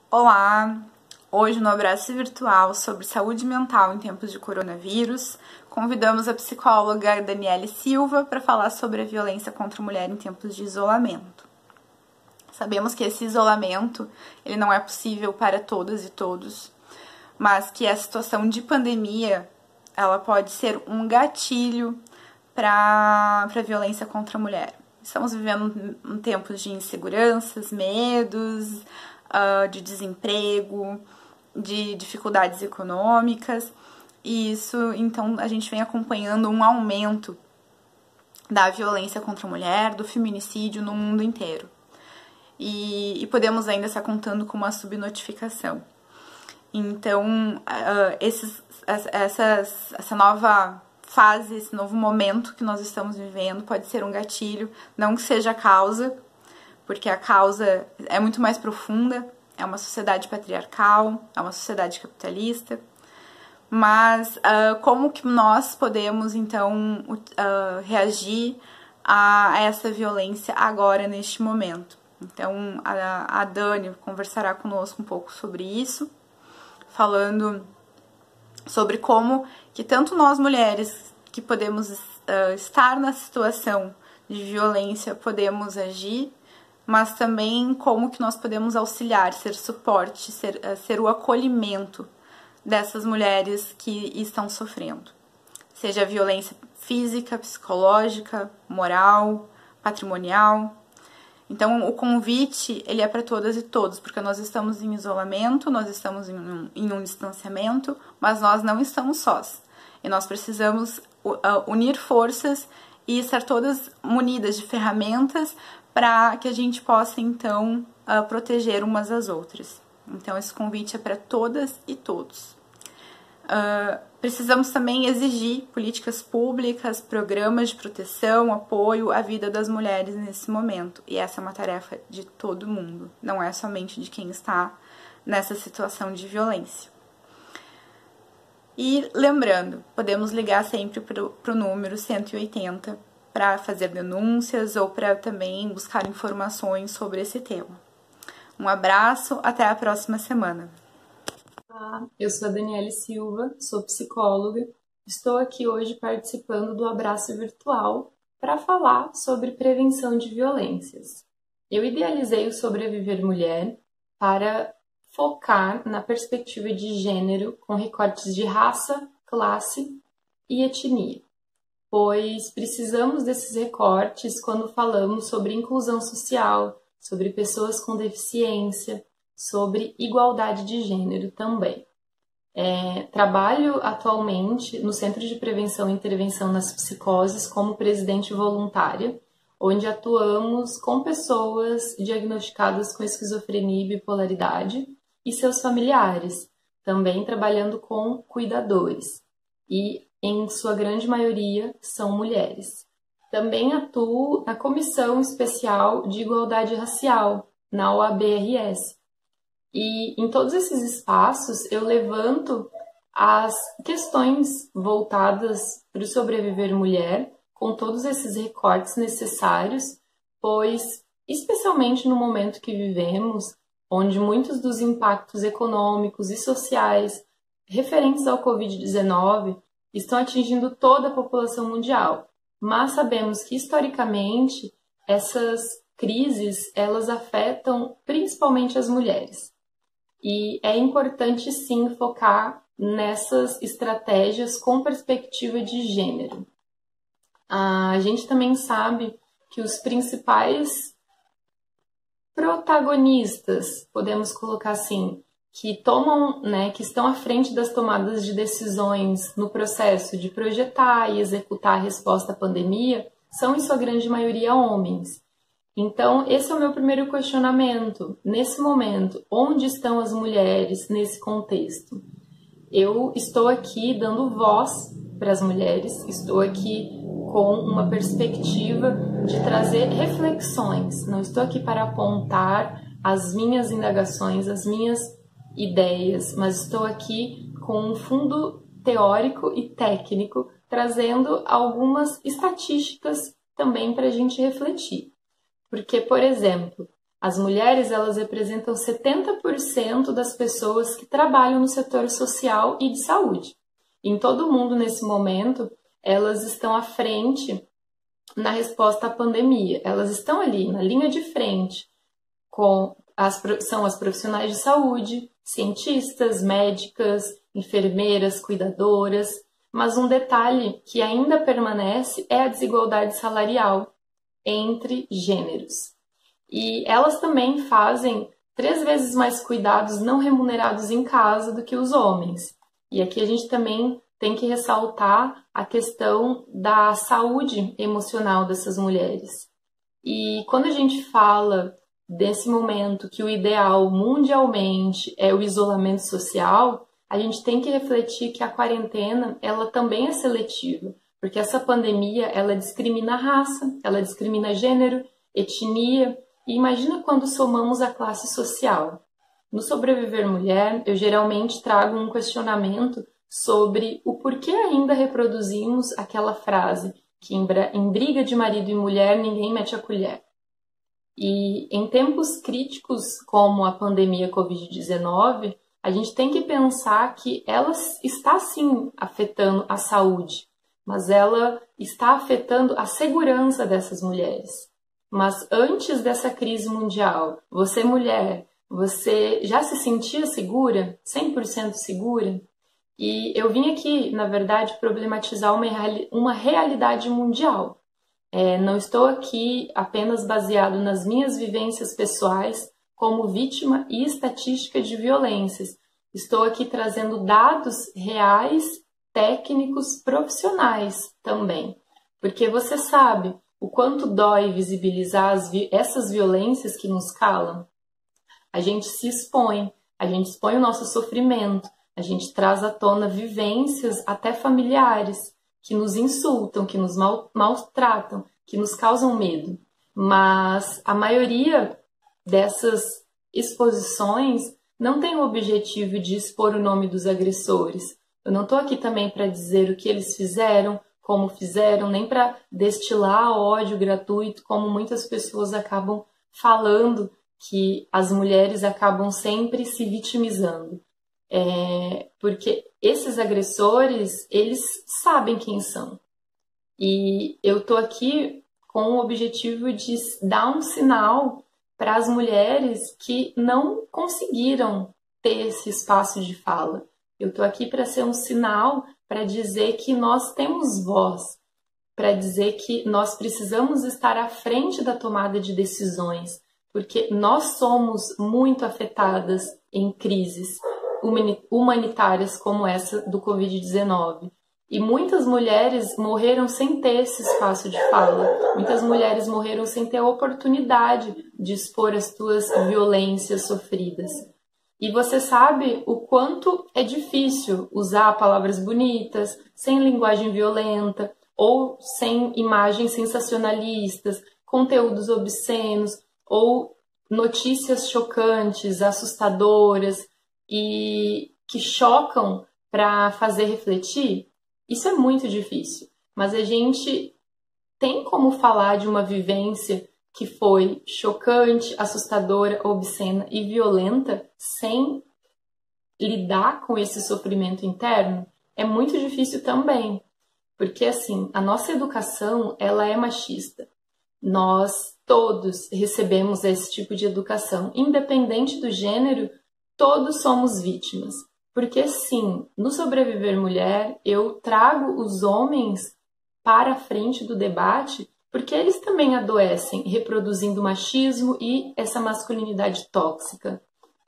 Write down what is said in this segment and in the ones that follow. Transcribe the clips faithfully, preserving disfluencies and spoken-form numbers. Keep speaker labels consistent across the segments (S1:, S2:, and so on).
S1: Olá! Hoje no Abraço Virtual sobre saúde mental em tempos de coronavírus, convidamos a psicóloga Daniele Silva para falar sobre a violência contra a mulher em tempos de isolamento. Sabemos que esse isolamento ele não é possível para todas e todos, mas que a situação de pandemia ela pode ser um gatilho para a violência contra a mulher. Estamos vivendo um tempos de inseguranças, medos, uh, de desemprego, de dificuldades econômicas, e isso, então, a gente vem acompanhando um aumento da violência contra a mulher, do feminicídio no mundo inteiro. E, e podemos ainda estar contando com uma subnotificação. Então, uh, esses, essas, essa nova fase, esse novo momento que nós estamos vivendo pode ser um gatilho, não que seja a causa, porque a causa é muito mais profunda, é uma sociedade patriarcal, é uma sociedade capitalista, mas uh, como que nós podemos, então, uh, reagir a essa violência agora, neste momento? Então, a, a Dani conversará conosco um pouco sobre isso, falando sobre como que tanto nós mulheres que podemos uh, estar na situação de violência podemos agir, mas também como que nós podemos auxiliar, ser suporte, ser, uh, ser o acolhimento dessas mulheres que estão sofrendo. Seja violência física, psicológica, moral, patrimonial. Então, o convite, ele é para todas e todos, porque nós estamos em isolamento, nós estamos em um, em um distanciamento, mas nós não estamos sós. E nós precisamos uh, unir forças e estar todas munidas de ferramentas para que a gente possa, então, uh, proteger umas às outras. Então, esse convite é para todas e todos. Uh, precisamos também exigir políticas públicas, programas de proteção, apoio à vida das mulheres nesse momento. E essa é uma tarefa de todo mundo, não é somente de quem está nessa situação de violência. E lembrando, podemos ligar sempre para o número cento e oitenta para fazer denúncias ou para também buscar informações sobre esse tema. Um abraço, até a próxima semana.
S2: Olá, eu sou a Daniele Silva, sou psicóloga. Estou aqui hoje participando do Abraço Virtual para falar sobre prevenção de violências. Eu idealizei o Sobreviver Mulher para focar na perspectiva de gênero com recortes de raça, classe e etnia, pois precisamos desses recortes quando falamos sobre inclusão social, sobre pessoas com deficiência, sobre igualdade de gênero também. É, trabalho atualmente no Centro de Prevenção e Intervenção nas Psicoses como presidente voluntária, onde atuamos com pessoas diagnosticadas com esquizofrenia e bipolaridade e seus familiares, também trabalhando com cuidadores, e em sua grande maioria são mulheres. Também atuo na Comissão Especial de Igualdade Racial, na O A B R S, e em todos esses espaços eu levanto as questões voltadas para o sobreviver mulher, com todos esses recortes necessários, pois, especialmente no momento que vivemos, onde muitos dos impactos econômicos e sociais referentes ao covid dezenove estão atingindo toda a população mundial, mas sabemos que, historicamente, essas crises elas afetam principalmente as mulheres. E é importante, sim, focar nessas estratégias com perspectiva de gênero. A gente também sabe que os principais protagonistas, podemos colocar assim, que tomam, né, que estão à frente das tomadas de decisões no processo de projetar e executar a resposta à pandemia, são, em sua grande maioria, homens. Então, esse é o meu primeiro questionamento. Nesse momento, onde estão as mulheres nesse contexto? Eu estou aqui dando voz para as mulheres, estou aqui com uma perspectiva de trazer reflexões. Não estou aqui para apontar as minhas indagações, as minhas ideias, mas estou aqui com um fundo teórico e técnico, trazendo algumas estatísticas também para a gente refletir. Porque, por exemplo, As mulheres, elas representam setenta por cento das pessoas que trabalham no setor social e de saúde. Em todo o mundo, nesse momento, elas estão à frente na resposta à pandemia. Elas estão ali, na linha de frente, com as, são as profissionais de saúde, cientistas, médicas, enfermeiras, cuidadoras. Mas um detalhe que ainda permanece é a desigualdade salarial entre gêneros. E elas também fazem três vezes mais cuidados não remunerados em casa do que os homens. E aqui a gente também tem que ressaltar a questão da saúde emocional dessas mulheres. E quando a gente fala desse momento que o ideal mundialmente é o isolamento social, a gente tem que refletir que a quarentena, ela também é seletiva, porque essa pandemia, ela discrimina raça, ela discrimina gênero, etnia, e imagina quando somamos a classe social. No Sobreviver Mulher, eu geralmente trago um questionamento sobre o porquê ainda reproduzimos aquela frase que em briga de marido e mulher ninguém mete a colher. E em tempos críticos como a pandemia covid dezenove, a gente tem que pensar que ela está sim afetando a saúde, mas ela está afetando a segurança dessas mulheres. Mas antes dessa crise mundial, você mulher, você já se sentia segura? cem por cento segura? E eu vim aqui, na verdade, problematizar uma, uma realidade mundial. É, não estou aqui apenas baseado nas minhas vivências pessoais como vítima e estatística de violências. Estou aqui trazendo dados reais, técnicos, profissionais também. Porque você sabe o quanto dói visibilizar as vi- essas violências que nos calam. A gente se expõe, a gente expõe o nosso sofrimento, a gente traz à tona vivências até familiares que nos insultam, que nos mal- maltratam, que nos causam medo. Mas a maioria dessas exposições não tem o objetivo de expor o nome dos agressores. Eu não estou aqui também para dizer o que eles fizeram, como fizeram, nem para destilar ódio gratuito, como muitas pessoas acabam falando, que as mulheres acabam sempre se vitimizando. É, porque esses agressores, eles sabem quem são. E eu tô aqui com o objetivo de dar um sinal para as mulheres que não conseguiram ter esse espaço de fala. Eu tô aqui para ser um sinal para dizer que nós temos voz, para dizer que nós precisamos estar à frente da tomada de decisões, porque nós somos muito afetadas em crises humanitárias como essa do covid dezenove. E muitas mulheres morreram sem ter esse espaço de fala. Muitas mulheres morreram sem ter a oportunidade de expor as suas violências sofridas. E você sabe o quanto é difícil usar palavras bonitas, sem linguagem violenta, ou sem imagens sensacionalistas, conteúdos obscenos, ou notícias chocantes, assustadoras, e que chocam para fazer refletir. Isso é muito difícil, mas a gente tem como falar de uma vivência que foi chocante, assustadora, obscena e violenta sem lidar com esse sofrimento interno? É muito difícil também, porque assim, a nossa educação, ela é machista. Nós todos recebemos esse tipo de educação, independente do gênero, todos somos vítimas. Porque sim, no Sobreviver Mulher, eu trago os homens para a frente do debate, porque eles também adoecem, reproduzindo machismo e essa masculinidade tóxica.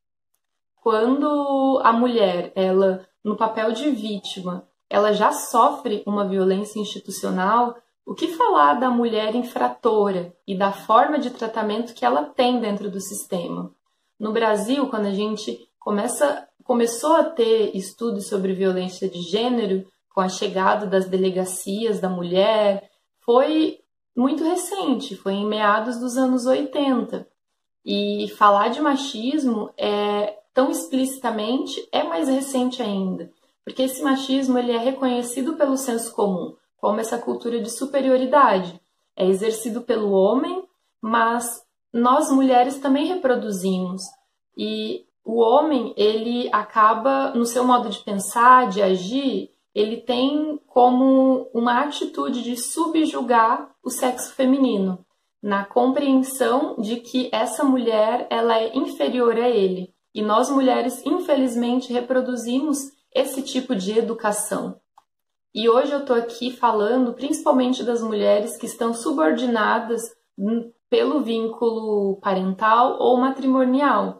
S2: Quando a mulher, ela, no papel de vítima, ela já sofre uma violência institucional, o que falar da mulher infratora e da forma de tratamento que ela tem dentro do sistema? No Brasil, quando a gente começa, começou a ter estudos sobre violência de gênero, com a chegada das delegacias da mulher, foi muito recente, foi em meados dos anos oitenta. E falar de machismo é, tão explicitamente é mais recente ainda, porque esse machismo ele é reconhecido pelo senso comum, como essa cultura de superioridade. É exercido pelo homem, mas nós mulheres também reproduzimos. E o homem, ele acaba, no seu modo de pensar, de agir, ele tem como uma atitude de subjugar o sexo feminino, na compreensão de que essa mulher ela é inferior a ele. E nós mulheres, infelizmente, reproduzimos esse tipo de educação. E hoje eu estou aqui falando principalmente das mulheres que estão subordinadas pelo vínculo parental ou matrimonial,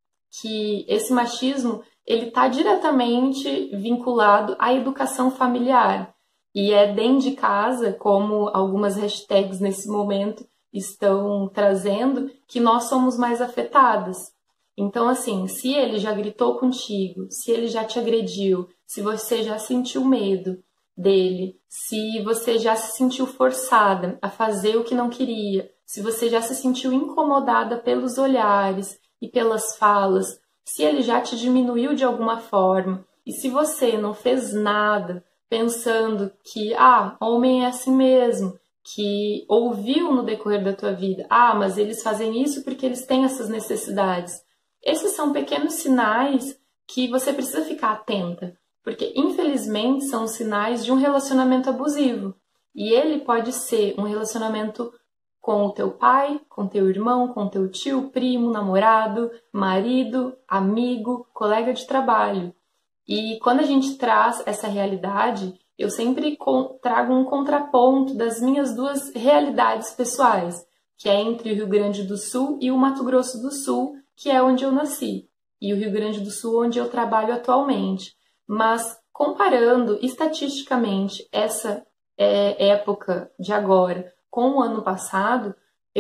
S2: que esse machismo ele está diretamente vinculado à educação familiar. E é dentro de casa, como algumas hashtags nesse momento estão trazendo, que nós somos mais afetadas. Então, assim, se ele já gritou contigo, se ele já te agrediu, se você já sentiu medo dele, se você já se sentiu forçada a fazer o que não queria, se você já se sentiu incomodada pelos olhares e pelas falas, se ele já te diminuiu de alguma forma, e se você não fez nada pensando que, ah, homem é assim mesmo, que ouviu no decorrer da tua vida, ah, mas eles fazem isso porque eles têm essas necessidades. Esses são pequenos sinais que você precisa ficar atenta, porque infelizmente são sinais de um relacionamento abusivo. E ele pode ser um relacionamento com o teu pai, com teu irmão, com teu tio, primo, namorado, marido, amigo, colega de trabalho. E quando a gente traz essa realidade, eu sempre trago um contraponto das minhas duas realidades pessoais, que é entre o Rio Grande do Sul e o Mato Grosso do Sul, que é onde eu nasci, e o Rio Grande do Sul, onde eu trabalho atualmente. Mas comparando estatisticamente essa é, época de agora com o ano passado,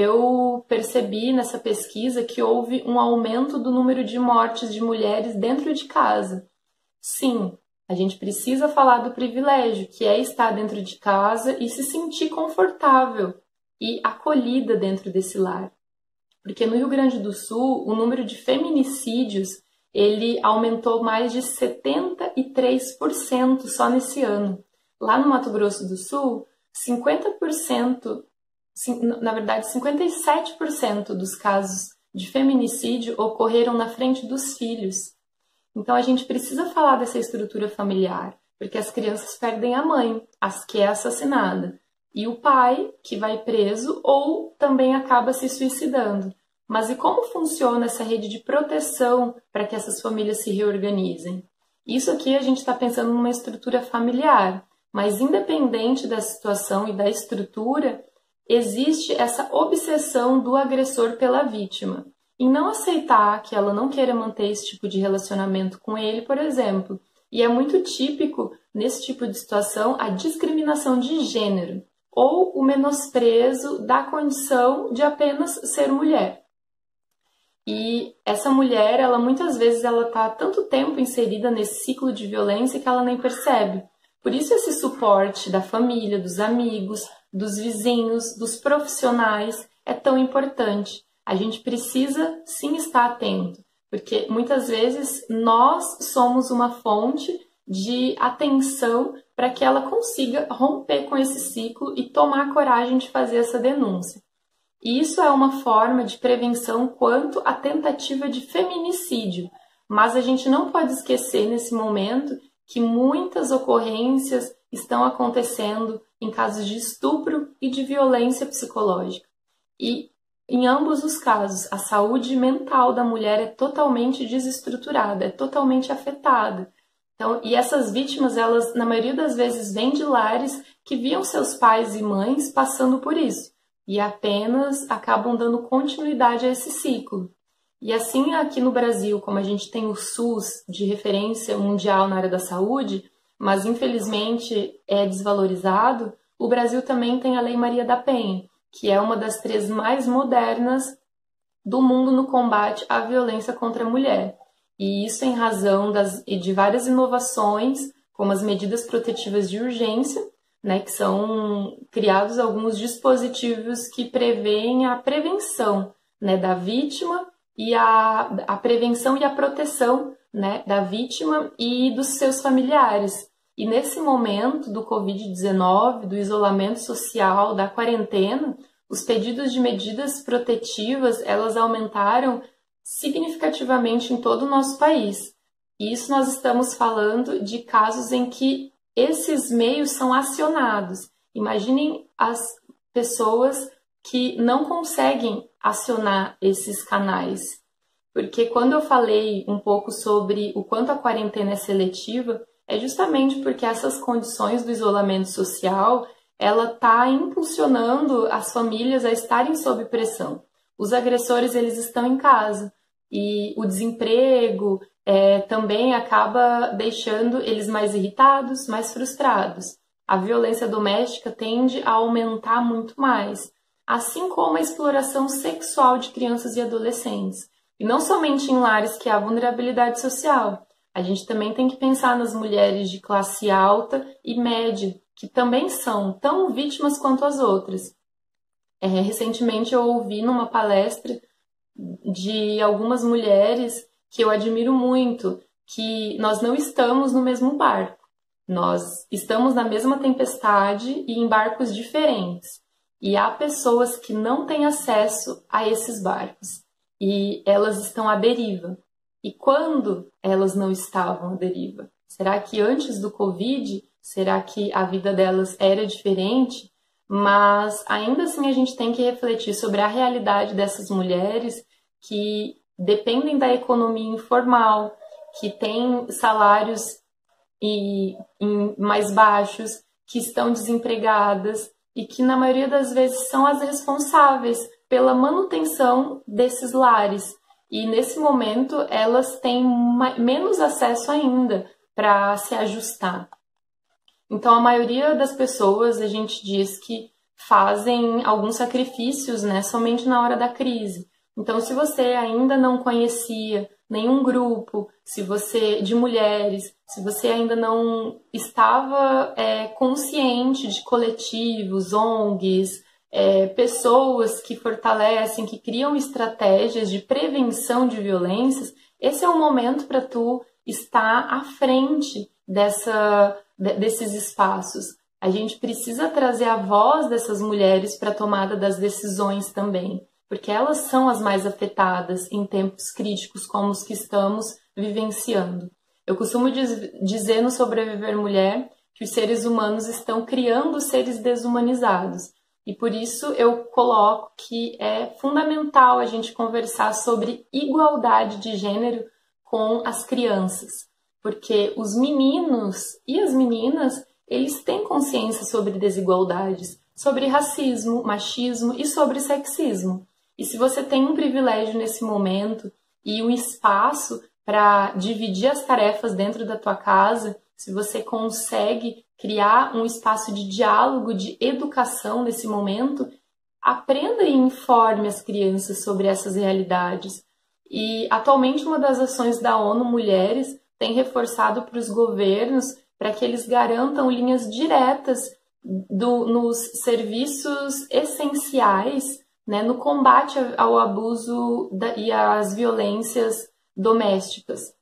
S2: eu percebi nessa pesquisa que houve um aumento do número de mortes de mulheres dentro de casa. Sim, a gente precisa falar do privilégio, que é estar dentro de casa e se sentir confortável e acolhida dentro desse lar. Porque no Rio Grande do Sul, o número de feminicídios ele aumentou mais de setenta e três por cento só nesse ano. Lá no Mato Grosso do Sul, cinquenta por cento, na verdade cinquenta e sete por cento dos casos de feminicídio ocorreram na frente dos filhos. Então a gente precisa falar dessa estrutura familiar, porque as crianças perdem a mãe, as que é assassinada, e o pai, que vai preso ou também acaba se suicidando. Mas e como funciona essa rede de proteção para que essas famílias se reorganizem? Isso aqui a gente está pensando numa estrutura familiar, mas independente da situação e da estrutura, existe essa obsessão do agressor pela vítima. Em não aceitar que ela não queira manter esse tipo de relacionamento com ele, por exemplo. E é muito típico, nesse tipo de situação, a discriminação de gênero, ou o menosprezo da condição de apenas ser mulher. E essa mulher, ela muitas vezes ela está há tanto tempo inserida nesse ciclo de violência que ela nem percebe. Por isso esse suporte da família, dos amigos, dos vizinhos, dos profissionais é tão importante. A gente precisa sim estar atento, porque muitas vezes nós somos uma fonte de atenção para que ela consiga romper com esse ciclo e tomar a coragem de fazer essa denúncia. E isso é uma forma de prevenção quanto à tentativa de feminicídio, mas a gente não pode esquecer nesse momento que muitas ocorrências estão acontecendo em casos de estupro e de violência psicológica. E em ambos os casos, a saúde mental da mulher é totalmente desestruturada, é totalmente afetada. Então, e essas vítimas, elas, na maioria das vezes, vêm de lares que viam seus pais e mães passando por isso, e apenas acabam dando continuidade a esse ciclo. E assim, aqui no Brasil, como a gente tem o SUS de referência mundial na área da saúde, mas infelizmente é desvalorizado, o Brasil também tem a Lei Maria da Penha, que é uma das três mais modernas do mundo no combate à violência contra a mulher. E isso em razão das, de várias inovações, como as medidas protetivas de urgência, né, que são criados alguns dispositivos que prevêem a prevenção, né, da vítima e a, a prevenção e a proteção, né, da vítima e dos seus familiares. E nesse momento do covid dezenove, do isolamento social, da quarentena, os pedidos de medidas protetivas, elas aumentaram significativamente em todo o nosso país. E isso nós estamos falando de casos em que esses meios são acionados. Imaginem as pessoas que não conseguem acionar esses canais. Porque quando eu falei um pouco sobre o quanto a quarentena é seletiva, é justamente porque essas condições do isolamento social, ela está impulsionando as famílias a estarem sob pressão. Os agressores, eles estão em casa e o desemprego é, também acaba deixando eles mais irritados, mais frustrados. A violência doméstica tende a aumentar muito mais, assim como a exploração sexual de crianças e adolescentes. E não somente em lares que há vulnerabilidade social. A gente também tem que pensar nas mulheres de classe alta e média, que também são tão vítimas quanto as outras. É, recentemente eu ouvi numa palestra de algumas mulheres que eu admiro muito, que nós não estamos no mesmo barco. Nós estamos na mesma tempestade e em barcos diferentes. E há pessoas que não têm acesso a esses barcos. E elas estão à deriva. E quando elas não estavam à deriva? Será que antes do Covid, será que a vida delas era diferente? Mas ainda assim a gente tem que refletir sobre a realidade dessas mulheres que dependem da economia informal, que têm salários e, e mais baixos, que estão desempregadas e que na maioria das vezes são as responsáveis pela manutenção desses lares. E nesse momento elas têm menos acesso ainda para se ajustar. Então a maioria das pessoas, a gente diz que fazem alguns sacrifícios, né, somente na hora da crise. Então se você ainda não conhecia nenhum grupo, se você de mulheres, se você ainda não estava é, consciente de coletivos, O N Gs, É, pessoas que fortalecem, que criam estratégias de prevenção de violências, esse é o momento para tu estar à frente dessa, desses espaços. A gente precisa trazer a voz dessas mulheres para a tomada das decisões também, porque elas são as mais afetadas em tempos críticos como os que estamos vivenciando. Eu costumo diz, dizer no Sobreviver Mulher que os seres humanos estão criando seres desumanizados. E por isso eu coloco que é fundamental a gente conversar sobre igualdade de gênero com as crianças. Porque os meninos e as meninas, eles têm consciência sobre desigualdades, sobre racismo, machismo e sobre sexismo. E se você tem um privilégio nesse momento e um espaço para dividir as tarefas dentro da tua casa, se você consegue criar um espaço de diálogo, de educação nesse momento, aprenda e informe as crianças sobre essas realidades. E atualmente uma das ações da ONU Mulheres tem reforçado para os governos para que eles garantam linhas diretas do, nos serviços essenciais, né, no combate ao abuso da, e às violências domésticas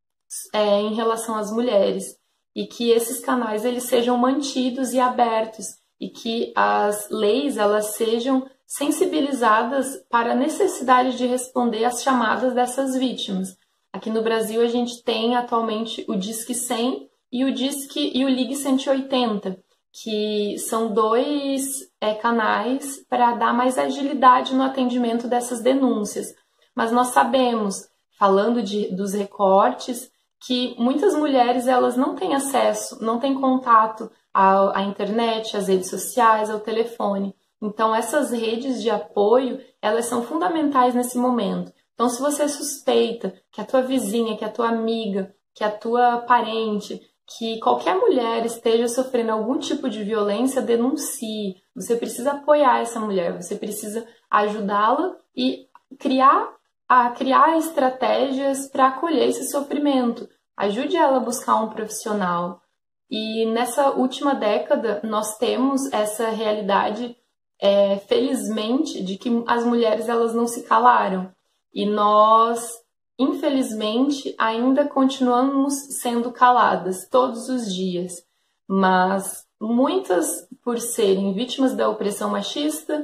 S2: é, em relação às mulheres. E que esses canais eles sejam mantidos e abertos e que as leis elas sejam sensibilizadas para a necessidade de responder às chamadas dessas vítimas. Aqui no Brasil a gente tem atualmente o Disque cem e o Disque e o Ligue cento e oitenta, que são dois é, canais para dar mais agilidade no atendimento dessas denúncias. Mas nós sabemos, falando de, dos recortes, que muitas mulheres elas não têm acesso, não têm contato à, à internet, às redes sociais, ao telefone. Então, essas redes de apoio, elas são fundamentais nesse momento. Então, se você suspeita que a tua vizinha, que a tua amiga, que a tua parente, que qualquer mulher esteja sofrendo algum tipo de violência, denuncie. Você precisa apoiar essa mulher, você precisa ajudá-la e criar a criar estratégias para acolher esse sofrimento. Ajude ela a buscar um profissional. E nessa última década, nós temos essa realidade, é, felizmente, de que as mulheres elas não se calaram. E nós, infelizmente, ainda continuamos sendo caladas todos os dias. Mas muitas, por serem vítimas da opressão machista,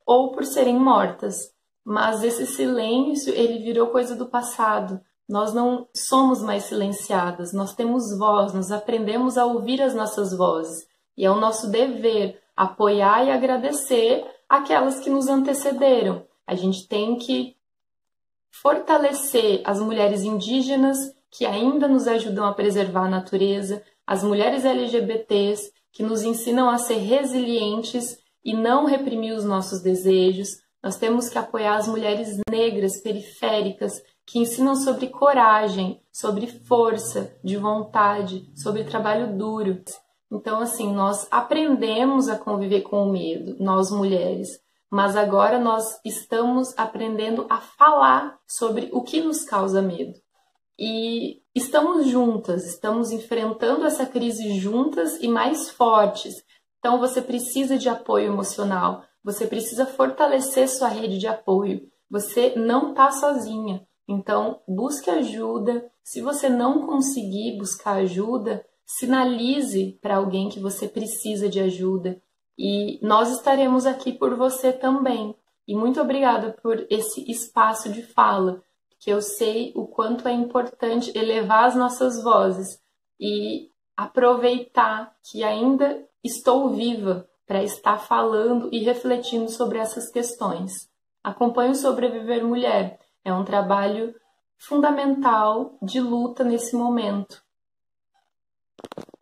S2: ou por serem mortas. Mas esse silêncio, ele virou coisa do passado. Nós não somos mais silenciadas, nós temos voz, nós aprendemos a ouvir as nossas vozes. E é o nosso dever apoiar e agradecer aquelas que nos antecederam. A gente tem que fortalecer as mulheres indígenas que ainda nos ajudam a preservar a natureza, as mulheres L G B Ts que nos ensinam a ser resilientes e não reprimir os nossos desejos. Nós temos que apoiar as mulheres negras periféricas que ensinam sobre coragem, sobre força de vontade, sobre trabalho duro. Então, assim, nós aprendemos a conviver com o medo, nós mulheres, mas agora nós estamos aprendendo a falar sobre o que nos causa medo. E estamos juntas, estamos enfrentando essa crise juntas e mais fortes. Então, você precisa de apoio emocional, você precisa fortalecer sua rede de apoio. Você não está sozinha, então busque ajuda. Se você não conseguir buscar ajuda, sinalize para alguém que você precisa de ajuda. E nós estaremos aqui por você também. E muito obrigada por esse espaço de fala, que eu sei o quanto é importante elevar as nossas vozes e aproveitar que ainda estou viva para estar falando e refletindo sobre essas questões. Acompanhe o Sobreviver Mulher. É um trabalho fundamental de luta nesse momento.